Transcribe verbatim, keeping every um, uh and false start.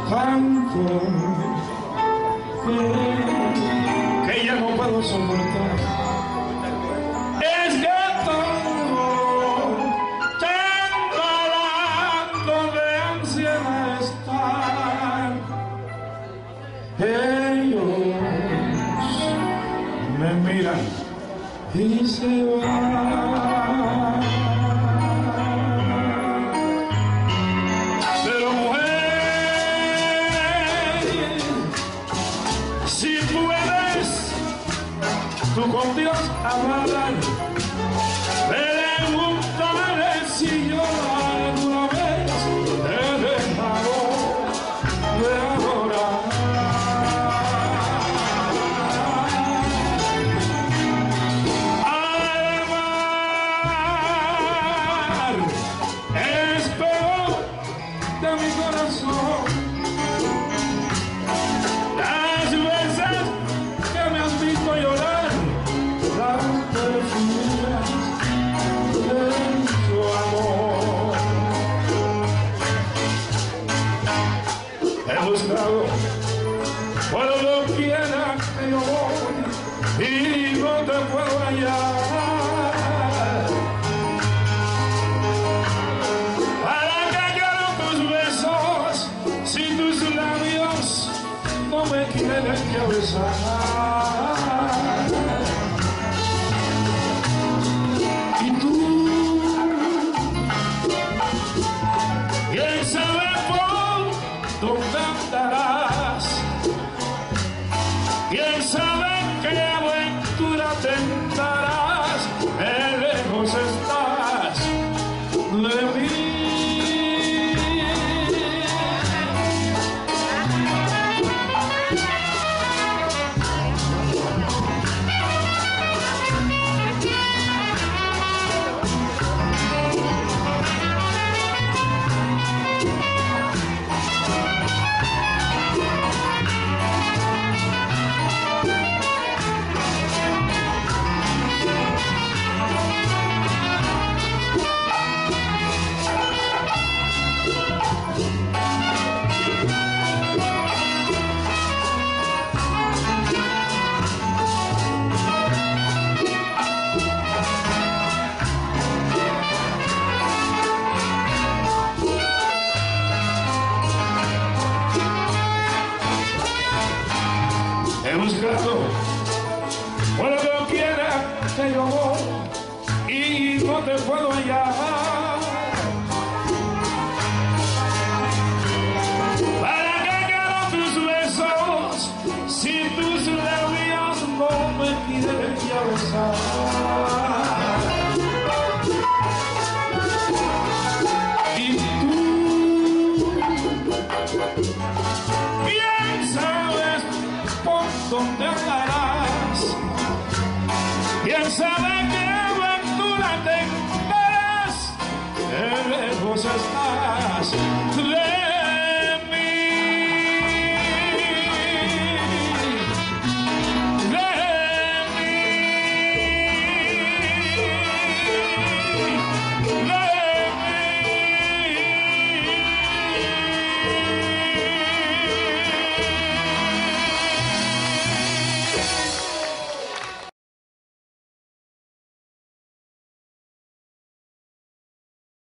tanto que, que ya no puedo soportar. Es que tengo, tengo la conveniencia de estar. Ellos me miran y se van. Pero mujer, si puedes tú con Dios hablar, pregúntale si yo alguna vez te he dejado de adorar. De mi corazón, las veces que me has visto llorar, las perfuras de su amor. He buscado por lo quiera que yo voy y no te puedo hallar. No me quieren que besar. Y tú, quién sabe por dónde andarás, quién sabe qué aventura tendrás, qué lejos estás de mí. He buscado por donde quiera que yo voy y no te puedo hallar. ¿Para qué quiero tus besos si tus labios no me quieren ya besar? Y tú, bien sabes por dónde andarás, quién sabe qué aventura tendrás, qué lejos estás.